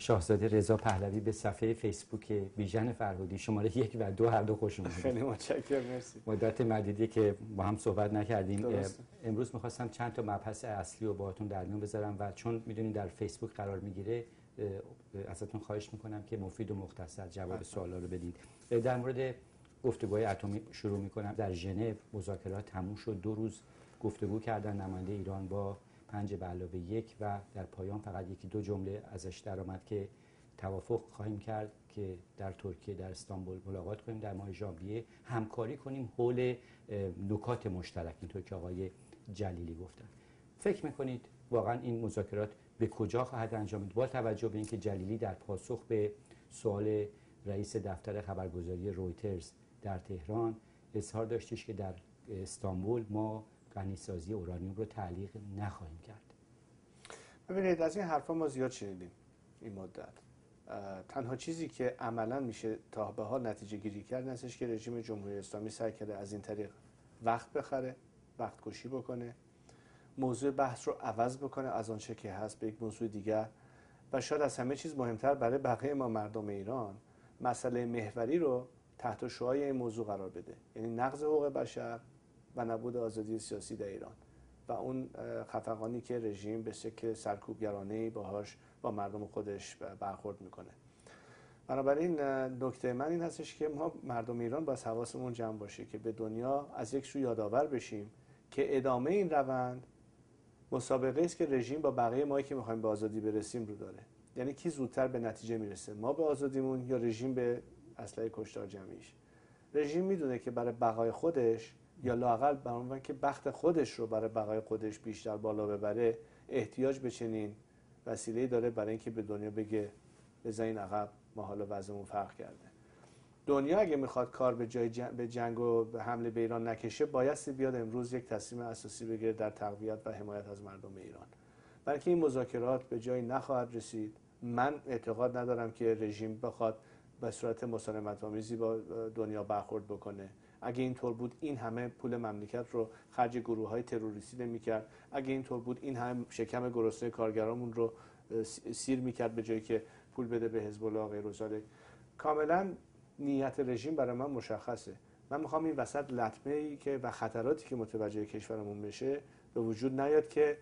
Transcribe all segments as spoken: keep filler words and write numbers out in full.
شاهزاده رضا پهلوی به صفحه فیسبوک بیژن فرهودی شماره یک و دو هر دو خوش اومدید. خیلی متشکرم، مرسی. مدت مدیدی که با هم صحبت نکردیم. درسته. امروز می‌خواستم چند تا مبحث اصلی رو باهاتون در میون بذارم و چون می‌دونید در فیسبوک قرار میگیره ازتون خواهش می‌کنم که مفید و مختصر جواب سوالا رو بدید. در مورد گفتگوهای اتمی شروع می‌کنم. در ژنو مذاکرات تموم شد، دو روز گفتگو کردن نماینده ایران با پنج به علاوه یک و در پایان فقط یکی دو جمله ازش در آمد که توافق خواهیم کرد که در ترکیه در استانبول ملاقات کنیم در ماه ژانویه، همکاری کنیم حول نکات مشترک، اینطور که آقای جلیلی گفتن. فکر میکنید واقعا این مذاکرات به کجا خواهد انجامید با توجه به اینکه جلیلی در پاسخ به سوال رئیس دفتر خبرگزاری رویترز در تهران اظهار داشتش که در استانبول ما غنیسازی اورانیوم رو تعلیق نخواهیم کرد؟ ببینید از این حرفا ما زیاد شنیدیم این مدت. تنها چیزی که عملا میشه تا به حال نتیجه گیری کرد هستش که رژیم جمهوری اسلامی سعی کرده از این طریق وقت بخره، وقت کشی بکنه، موضوع بحث رو عوض بکنه از آنچه که هست به یک موضوع دیگر و شاید از همه چیز مهمتر برای بقیه ما مردم ایران مسئله محوری رو تحت شعاع این موضوع قرار بده، یعنی نقض حقوق بشر و نبود آزادی سیاسی در ایران و اون خفقانی که رژیم به شکل سرکوبگرانه‌ای باهاش با مردم خودش برخورد میکنه. بنابراین نکته من این هستش که ما مردم ایران باید حواسمون جمع باشه که به دنیا از یک سو یادآور بشیم که ادامه این روند مسابقه است که رژیم با بقیه ما که میخوایم به آزادی برسیم رو داره. یعنی کی زودتر به نتیجه میرسه، ما به آزادیمون یا رژیم به اسلحه کشتار جمعیش. رژیم میدونه که برای بقای خودش یا لااقل برای اون که بخت خودش رو برای بقای خودش بیشتر بالا ببره احتیاج به چنین وسیله‌ای داره برای اینکه به دنیا بگه بزنین عقب، ما حالا وضعمون فرق کرده. دنیا اگه میخواد کار به جای جنگ به جنگ و به حمله به ایران نکشه بایستی بیاد امروز یک تصمیم اساسی بگیره در تقویت و حمایت از مردم ایران. برای که این مذاکرات به جایی نخواهد رسید. من اعتقاد ندارم که رژیم بخواد به صورت مسالمت‌آمیزی با دنیا برخورد بکنه. اگه اینطور بود این همه پول مملکت رو خرج گروه‌های تروریستی نمی‌کرد. اگه اینطور بود این همه شکم گرسنه کارگرامون رو سیر می‌کرد به جایی که پول بده به حزب الله و غیر ذالک. کاملا نیت رژیم برای من مشخصه. من می‌خوام این وسط لطمه‌ای که و خطراتی که متوجه کشورمون بشه به وجود نیاد که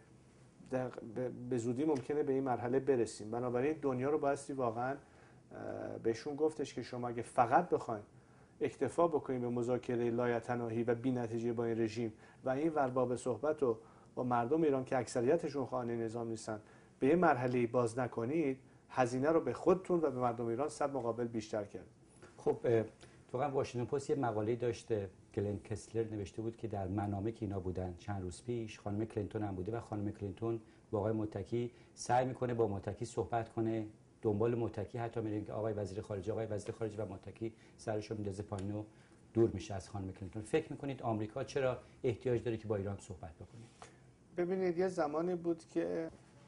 به زودی ممکنه به این مرحله برسیم. بنابراین دنیا رو بایستی واقعا بهشون گفتش که شما اگه فقط بخواید اکتفا بکنید به مذاکره لایتناهی و بی‌نتیجه با این رژیم و این ورباب صحبت رو با مردم ایران که اکثریتشون خواهان نظام نیستن به این مرحله باز نکنید، هزینه رو به خودتون و به مردم ایران صد مقابل بیشتر کرد. خب واقعا واشنگتن پست یه مقاله داشته گلن کسلر نوشته بود که در منامه که اینا بودن چند روز پیش خانم کلینتون هم بوده و خانم کلینتون با آقای متکی سعی میکنه با متکی صحبت کنه، دنبال متکی حتی میره که آقای وزیر خارجه آقای وزیر خارجه و متکی سرشو میندازه پایین و دور میشه از خانم کلینتون. فکر میکنید آمریکا چرا احتیاج داره که با ایران صحبت بکنه؟ ببینید یه زمانی بود که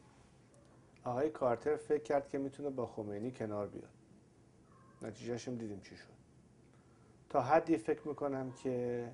آقای کارتر فکر کرد که میتونه با خمینی کنار بیاد. نتیجهش هم دیدیم چی شد. تا حدی فکر میکنم که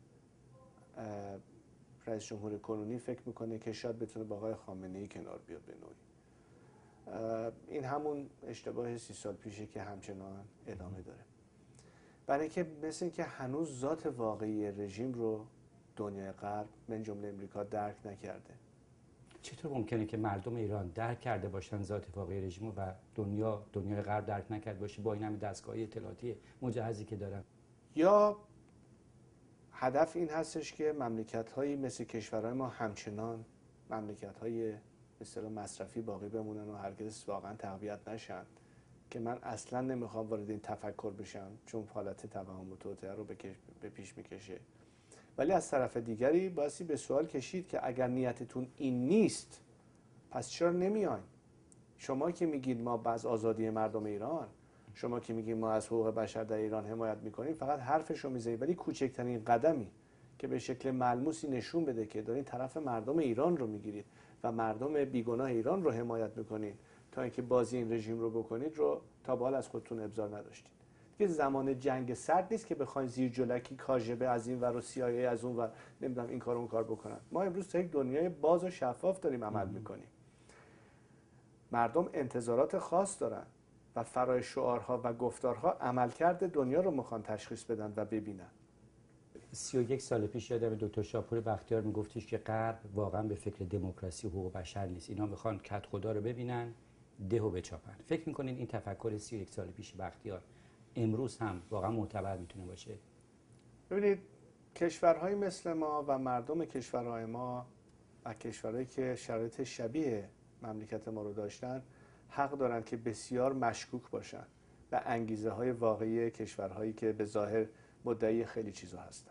رئیس جمهور کنونی فکر میکنه که شاید بتونه با آقای خامنه‌ای کنار بیاد به نوعی. این همون اشتباه سی سال پیشه که همچنان ادامه داره. برای اینکه مثل اینکه هنوز ذات واقعی رژیم رو دنیای غرب من جمله امریکا درک نکرده. چطور ممکنه که مردم ایران درک کرده باشن ذات واقعی رژیم و دنیا دنیای غرب درک نکرده باشه با این همه دستگاه اطلاعاتی مجهزی که دارن؟ یا هدف این هستش که مملکت‌هایی مثل کشورهای ما همچنان مملکت‌های مثلا مصرفی باقی بمونن و هرگز واقعا تقویت نشن که من اصلا نمیخوام وارد این تفکر بشم چون حالت توهم و توطئه رو به پیش میکشه. ولی از طرف دیگری بایستی به سوال کشید که اگر نیتتون این نیست پس چرا نمیاین؟ شما که میگید ما از آزادی مردم ایران، شما که میگید ما از حقوق بشر در ایران حمایت میکنیم، فقط حرفشو میزنید ولی کوچکترین قدمی که به شکل ملموسی نشون بده که دارین طرف مردم ایران رو میگیرید و مردم بیگناه ایران رو حمایت میکنید تا اینکه بازی این رژیم رو بکنید رو تا به حال از خودتون ابزار نداشتید. دیگه زمان جنگ سرد نیست که بخواید زیر جلکی کاژبه از این ور و سی آی ای از اون ور نمیدونم این کارو اون کار بکنن. ما امروز تا یک دنیای باز و شفاف داریم عمل میکنیم. مردم انتظارات خاص دارن و فرای شعارها و گفتارها عملکرد دنیا رو میخوان تشخیص بدن و ببینن. سی و یک سال پیش یادم دکتر شاپور بختیار میگفتش که غرب واقعا به فکر دموکراسی و حقوق بشر نیست، اینا میخوان کت خدا رو ببینن، ده و بچاپن. فکر میکنین این تفکر سی و یک سال پیش بختیار امروز هم واقعا معتبر میتونه باشه؟ ببینید کشورهای مثل ما و مردم کشورهای ما و کشورهایی که شرایط شبیه مملکت ما رو داشتن حق دارن که بسیار مشکوک باشن و انگیزه های واقعی کشورهایی که به ظاهر مدعی خیلی چیزا هستن.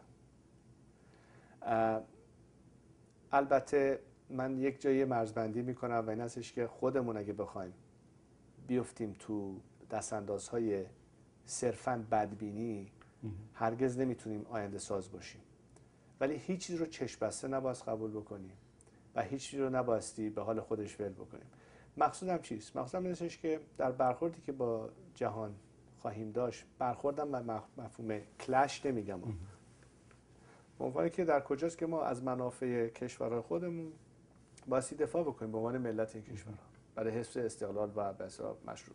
البته من یک جایی مرزبندی میکنم و این هستش که خودمون اگه بخوایم بیفتیم تو دستاندازهای صرفاً بدبینی هرگز نمیتونیم آینده ساز باشیم، ولی هیچ چیز رو چشم بسته نباید قبول بکنیم و هیچ چیز رو نبایستی به حال خودش ول بکنیم. مقصودم چیست؟ مقصودم اینه که در برخوردی که با جهان خواهیم داشت، برخوردم مفهوم کلش نمیگم، عنوانی که در کجاست که ما از منافع کشورهای خودمون بایستی دفاع بکنیم به عنوان ملت این کشورها برای حفظ استقلال و به اصطلاح مشروع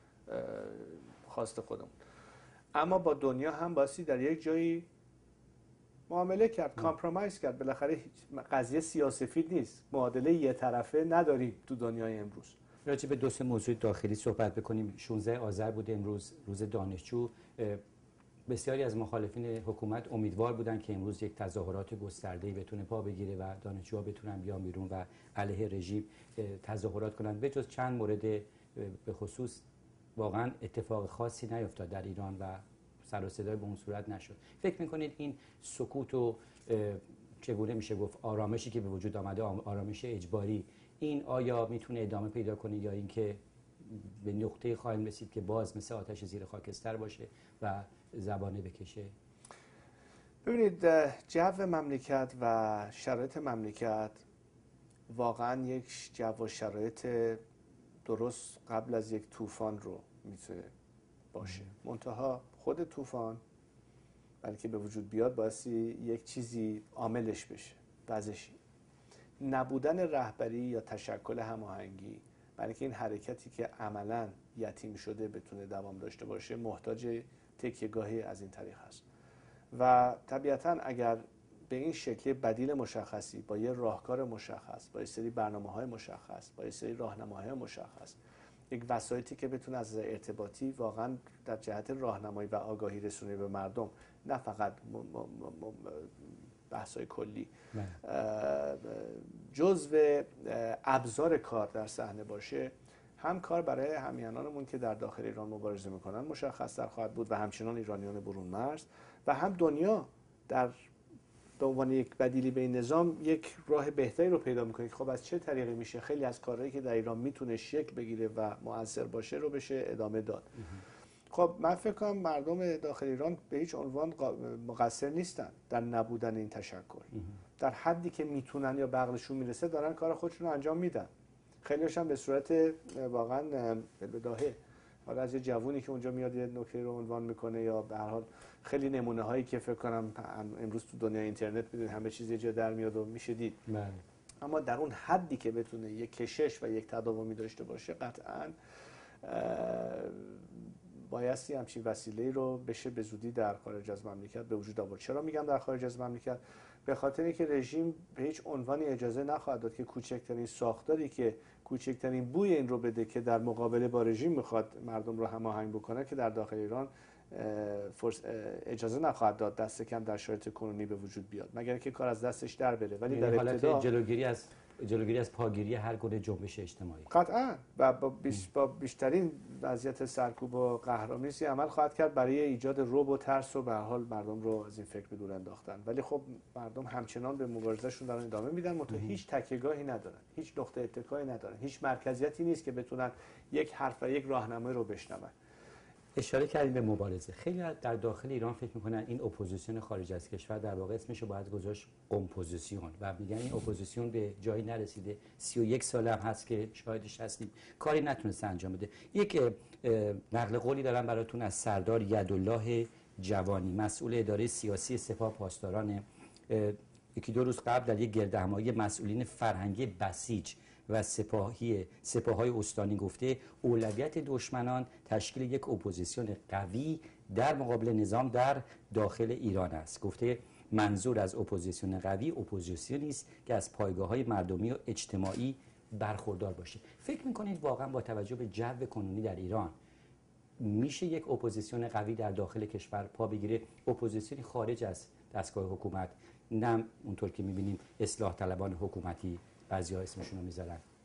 خواست خودمون. اما با دنیا هم بایستی در یک جایی معامله کرد، کامپرومایز کرد. بالاخره قضیه سیاسفید نیست، معادله یه طرفه نداریم تو دنیای امروز. راجع به دو سه موضوع داخلی صحبت بکنیم. شانزده آذر بود امروز، روز دانشجو. بسیاری از مخالفین حکومت امیدوار بودن که امروز یک تظاهرات گسترده‌ای بتونه پا بگیره و دانشجوها بتونن بیان بیرون و علیه رژیم تظاهرات کنن. به جز چند مورد به خصوص واقعا اتفاق خاصی نیفتاد در ایران و سر و صدای به اون صورت نشد. فکر میکنید این سکوت و چگونه میشه گفت آرامشی که به وجود آمده، آرامش اجباری، این آیا میتونه ادامه پیدا کنه یا اینکه به نقطه خواهیم رسید که باز مثل آتش زیر خاکستر باشه و زبانه بکشه؟ ببینید جو مملکت و شرایط مملکت واقعا یک جو و شرایط درست قبل از یک طوفان رو میتونه باشه. منتها خود طوفان بلکه به وجود بیاد بایستی یک چیزی عاملش بشه، وضعشی نبودن رهبری یا تشکل هماهنگی، بلکه این حرکتی که عملاً یتیم شده بتونه دوام داشته باشه محتاج تکیه‌گاهی از این طریق هست و طبیعتاً اگر به این شکل بدیل مشخصی با یه راهکار مشخص، با یه سری برنامه‌های مشخص، با یه سری راهنماهای مشخص، یک وسایلی که بتونه از ارتباطی واقعاً در جهت راهنمایی و آگاهی رسونی به مردم، نه فقط بحث‌های کلی، جزو ابزار کار در صحنه باشه، هم کار برای همیهنانمون که در داخل ایران مبارزه میکنن مشخص‌تر خواهد بود و همچنان ایرانیان برون مرز و هم دنیا در به عنوان یک بدیلی به این نظام یک راه بهتری رو پیدا میکنه که خب از چه طریقی میشه خیلی از کارهایی که در ایران میتونه شکل بگیره و مؤثر باشه رو بشه ادامه داد. خب من فکر کنم مردم داخل ایران به هیچ عنوان مقصر نیستن در نبودن این تشکل. در حدی که میتونن یا به عقلشون میرسه دارن کار خودشون رو انجام میدن. خیلی‌هاش هم به صورت واقعا بداهه. حالا از یه جوونی که اونجا میاد یه نکته رو عنوان میکنه یا به هر حال خیلی نمونه هایی که فکر کنم امروز تو دنیای اینترنت میدونید همه چیز یه جا در میاد و میشه دید. بله. اما در اون حدی که بتونه یک کشش و یک تداومی داشته باشه قطعاً بایستی همچین وسیله‌ای رو بشه به زودی در خارج از مملکت به وجود آورد. چرا میگم در خارج از مملکت؟ به خاطر اینکه رژیم به هیچ عنوانی اجازه نخواهد داد که کوچکترین ساختاری که کوچکترین بوی این رو بده که در مقابله با رژیم میخواد مردم رو هماهنگ بکنه که در داخل ایران اجازه نخواهد داد دست کم در شرایط کنونی به وجود بیاد، مگر اینکه کار از دستش در بره. ولی در ابتدا جلوگیری از جلوگیری از پاگیری هر گونه جنبش اجتماعی قطعاً و با, بیش با بیشترین وضعیت سرکوب و قهرآمیزی عمل خواهد کرد برای ایجاد رعب و ترس و به هر حال مردم رو از این فکر به دور انداختن. ولی خب مردم همچنان به مبارزهشون دارن ادامه میدن، منتها هیچ تکیه‌گاهی ندارن، هیچ نقطه اتکایی ندارن، هیچ مرکزیتی نیست که بتونن یک حرف و یک راهنمایی رو بشنون. اشاره کردیم به مبارزه. خیلی در داخل ایران فکر میکنن این اپوزیسیون خارج از کشور در واقع اسمش رو باید گذاشت قمپوزیسیون و میگن این اپوزیسیون به جایی نرسیده. سی و یک سال هم هست که شاهدش هستیم کاری نتونسته انجام بده. یک نقل قولی دارم براتون از سردار یدالله جوانی، مسئول اداره سیاسی سپاه پاسداران. یکی دو روز قبل در یک گردهمایی مسئولین فرهنگی بسیج و سپاهی سپاههای استانی گفته اولویت دشمنان تشکیل یک اپوزیسیون قوی در مقابل نظام در داخل ایران است. گفته منظور از اپوزیسیون قوی اپوزیسیونی است که از پایگاه‌های مردمی و اجتماعی برخوردار باشه. فکر می‌کنید واقعا با توجه به جو کنونی در ایران میشه یک اپوزیسیون قوی در داخل کشور پا بگیره، اپوزیسیونی خارج از دستگاه حکومت، نه اونطور که می‌بینیم اصلاح طلبان حکومتی بعضی‌ها اسمشون رو می‌ذارن؟